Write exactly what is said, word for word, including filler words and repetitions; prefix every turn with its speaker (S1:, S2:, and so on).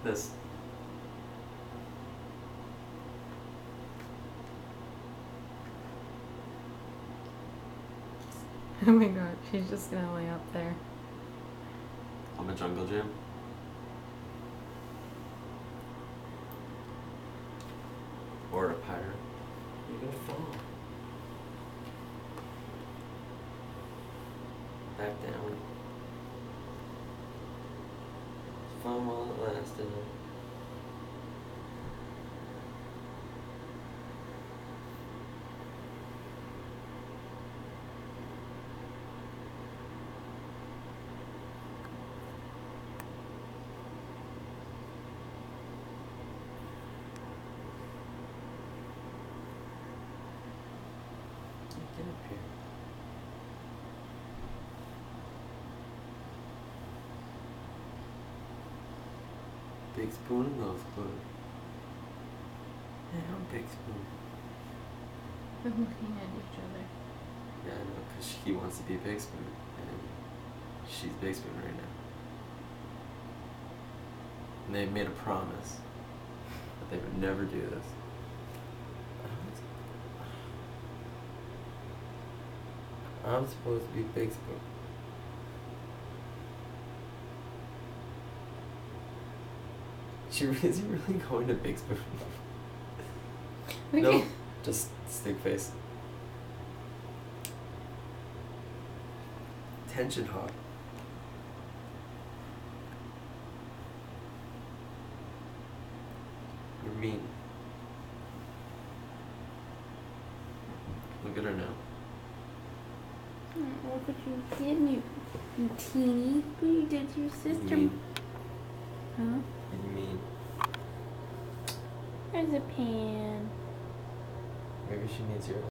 S1: This.
S2: Oh my god, she's just gonna lay up there.
S1: On a jungle gym. Or a pirate. You're gonna fall. Back down. It's fun while it lasted. Get up here. Big Spoon and Little Spoon. Yeah, I'm Big Spoon.
S2: They're looking at each other.
S1: Yeah, I know, because he wants to be Big Spoon, and she's Big Spoon right now. And they made a promise that they would never do this. I'm supposed to be Big Spoon. She is he really going to Big Spoon? No, just stick face. Tension hot. You're mean. Look at her now.
S2: Oh, look what you did, you, you teeny. Look what you did to your sister.
S1: Mean.
S2: Huh?
S1: You mean.
S2: There's a pan.
S1: Maybe she needs your